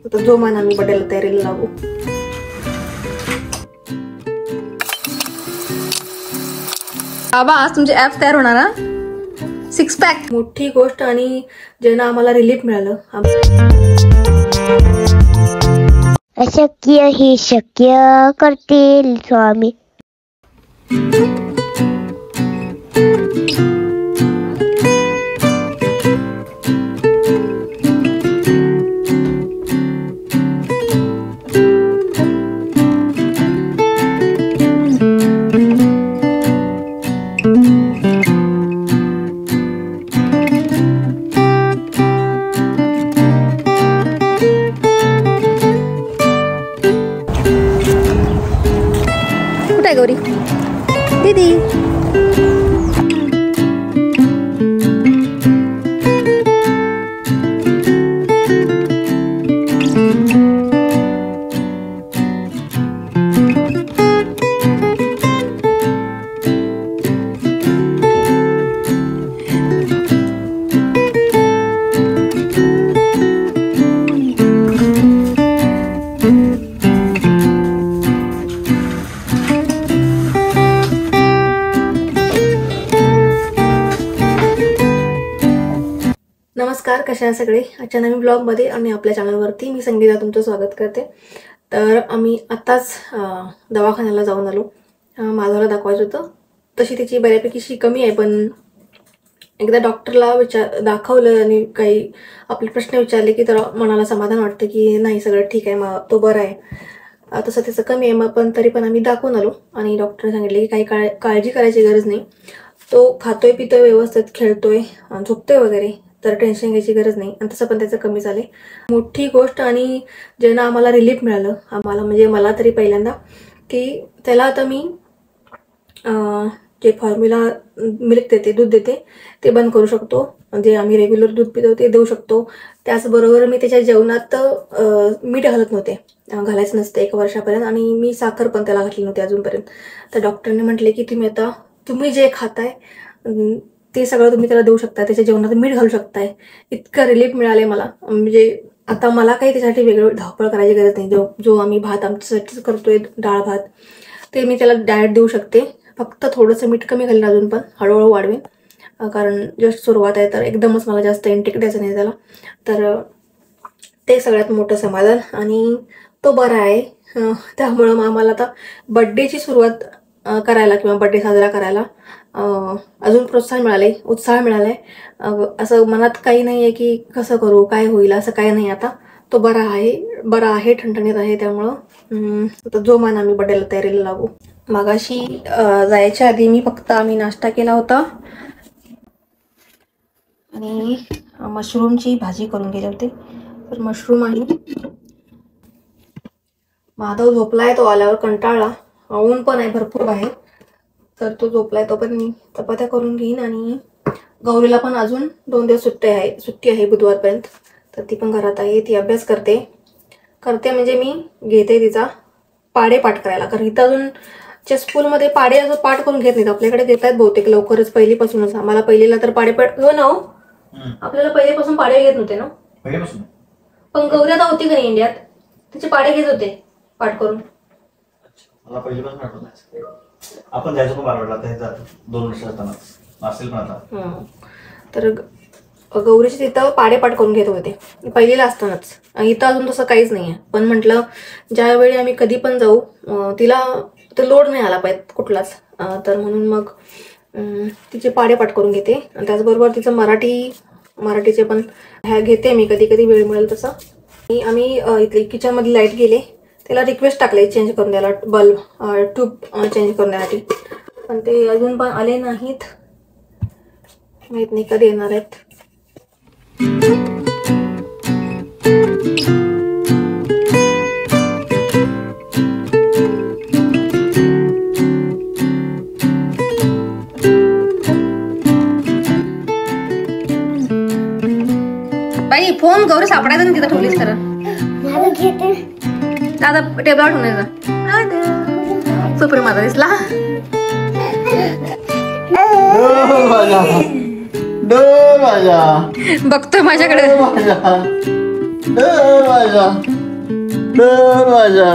आता जो मान आम्ही बर्थडेला तयारीला लागू. बाबा आज तुमचे ॲप तयार होणार ना, 6 पॅक. मोठी गोष्ट आणि ज्यानं आम्हाला रिलीफ मिळालं. अशक्य हे शक्य करतील स्वामी. कुठे आहे गौरी दीदी? नमस्कार, कशा आहे सगळे? आजच्या नवीन ब्लॉगमध्ये आणि आपल्या चॅनलवरती मी संगीता तुमचं स्वागत करते. तर आम्ही आत्ताच दवाखान्याला जाऊन आलो. माधवला दाखवायचं होतं. तशी त्याची बऱ्यापैकी कमी आहे, पण एकदा डॉक्टरला दाखवलं आणि काही आपले प्रश्न विचारले की तर मनाला समाधान वाटतं की नाही सगळं ठीक आहे, मग तो बरा आहे. तसं त्याचं कमी आहे मग, पण तरी पण आम्ही दाखवून आलो आणि डॉक्टरने सांगितले की काही काळजी करायची गरज नाही. तो खातोय पितोय व्यवस्थित, खेळतोय, झोपतोय वगैरे, तर टेन्शन घ्यायची गरज नाही. आणि तसं पण त्याचं कमी झाले. मोठी गोष्ट आणि ज्यानं आम्हाला रिलीफ मिळालं, आम्हाला म्हणजे मला तरी पहिल्यांदा, की त्याला आता मी जे फॉर्म्युला मिल्क देते, दूध देते, ते बंद करू शकतो. जे आम्ही रेग्युलर दूध पितो ते देऊ शकतो. त्याचबरोबर मी त्याच्या जेवणात मीठ घालत नव्हते, घालायचं नसतं 1 वर्षापर्यंत, आणि मी साखर पण त्याला घातली नव्हती अजूनपर्यंत. तर डॉक्टरने म्हटले की तुम्ही जे खाताय ते सगळं तुम्ही त्याला देऊ शकता, त्याच्या जेवणात मीठ घालू शकताय. इतकं रिलीफ मिळाले मला. म्हणजे आता मला काही त्याच्यासाठी वेगळं धावपळ करायची गरज नाही. जो आम्ही भात आमच्यासाठीच करतोय, डाळ भात, ते मी त्याला डायरेक्ट देऊ शकते. फक्त थोडंसं मीठ कमी घालीन, अजून पण हळूहळू वाढवेन, कारण जस्ट सुरुवात आहे तर एकदमच मला जास्त इंटेक द्यायचं नाही त्याला. तर ते सगळ्यात मोठं समाधान. आणि तो बरा आहे. त्यामुळं आम्हाला आता बड्डेची सुरुवात करायला किंवा बड्डे साजरा करायला अजून प्रोत्साहन मिळाले, उत्साह मिळालाय. असं मनात काही नाही आहे की कसं करू, काय होईल, असं काही नाही. आता तो बरा आहे, ठणठणीत आहे. त्यामुळं आता जो मान आम्ही बड्डेला तयारीला लागू. मगाशी जायच्या आधी आम्ही नाश्ता केला होता आणि मशरूमची भाजी करून गेले होते. तर मशरूम आहे. माधव झोपलाय, तो आल्यावर कंटाळला. ऊन पण आहे भरपूर बाहेर, तर तो झोपलाय. तो पण मी चपात्या करून घेईन. आणि गौरीला पण अजून 2 दिवस सुट्टी आहे बुधवारपर्यंत, तर ती पण घरात आहे. ती अभ्यास करते म्हणजे मी घेते तिचा पाढे पाठ करायला, कारण इथं अजून स्कूलमध्ये पाढे असं पाठ करून घेत नाहीत. आपल्याकडे देत आहेत बहुतेक लवकरच, पहिलीपासूनच. आम्हाला पहिलीला तर पाढे पाठ हो ना, आपल्याला पहिलेपासून पाढे घेत नव्हते ना पहिलेपासून. पण गौरी आता होती का नाही इंडियात, तिचे पाढे घेत होते पाठ करून. मला पहिलीपासून आठवत नाही. आपण जायचो पण बालवाडीला, आता 2 वर्ष असताना असेल पण आता. तर गौरीचे तिथं पाढे पाठ करून घेत होते पहिलीला असतानाच. इथं अजून तसं काहीच नाही आहे. पण म्हटलं ज्यावेळी आम्ही कधी पण जाऊ, तिला तर लोड नाही आला पाहिजे कुठलाच. तर म्हणून मग तिचे पाढे पाठ करून घेते. आणि त्याचबरोबर तिचं मराठीचे पण घेते मी, कधी कधी वेळ मिळेल तसं. आम्ही इथली किचनमधली लाईट गेले, त्याला रिक्वेस्ट टाकले चेंज करून द्यायला, ट्यूब चेंज करून द्यायसाठी. पण ते अजून पण आले नाहीत, माहीत नाही कधी येणार आहेत. बाई फोन गौरी सापडायचा ना, तिथं ठेवलीस तर दादा टेबलावर ठेवण्याचा. सुप्रीम माझा दिसला. बघतोय माझ्याकडे. डोल वाजा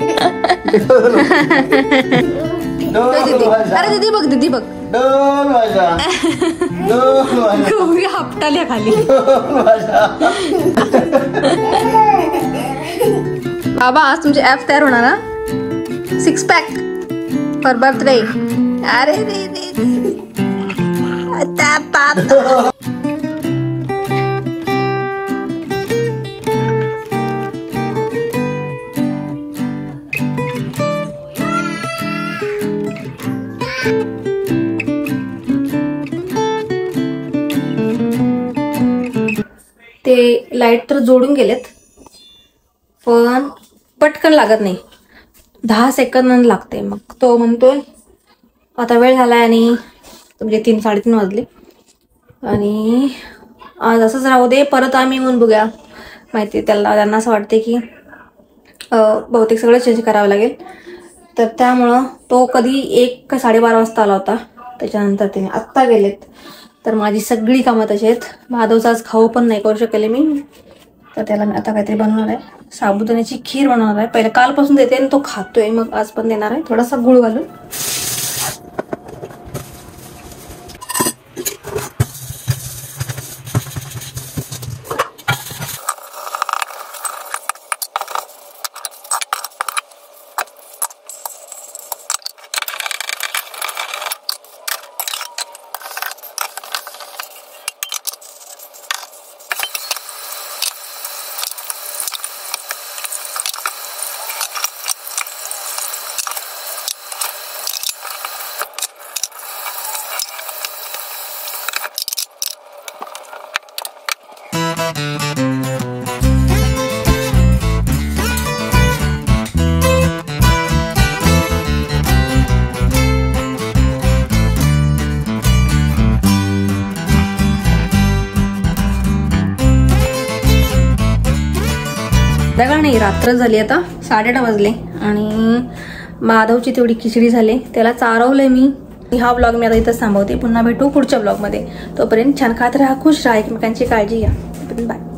अरे दीदी बघ, दीदी बघ, डोल वाजा डोल वाजा आपटाल्या खाली. बाबा आज तुमचे ऍप तयार होणार ना, 6 पॅक फॉर बर्थडे. अरे रे रे आता पाप. ते लाईट तर जोडून गेलेत, पण पटकन लागत नाही, 10 सेकंद लागते. मग तो म्हणतोय आता वेळ झालाय आणि म्हणजे 3-3:30 वाजले आणि आज असंच राहू दे, परत आम्ही येऊन बघूया. माहिती त्यांना असं वाटते की बहुतेक सगळं चेंज करावं लागेल. तर त्यामुळं तो कधी 1 का 12:30 वाजता आला होता. त्याच्यानंतर त्याने आत्ता गेलेत. तर माझी सगळी कामं तशी आहेत. माधवचा आज खाऊ पण नाही करू शकले मी. तर त्याला मी आता काहीतरी बनवणार आहे, साबुदाण्याची खीर बनवणार आहे. पहिले कालपासून देते आणि तो खातोय, मग आज पण देणार आहे थोडासा गुळ घालून. संध्याकाळ नाही, रात्र झाली आता, 8:30 वाजले आणि माधवची तेवढी खिचडी झाली, त्याला चारवलंय मी. हा ब्लॉग मी आता इथंच थांबवते. पुन्हा भेटू पुढच्या ब्लॉगमध्ये. तोपर्यंत छान खात राहा, खुश राहा, एकमेकांची काळजी घ्या. बाय.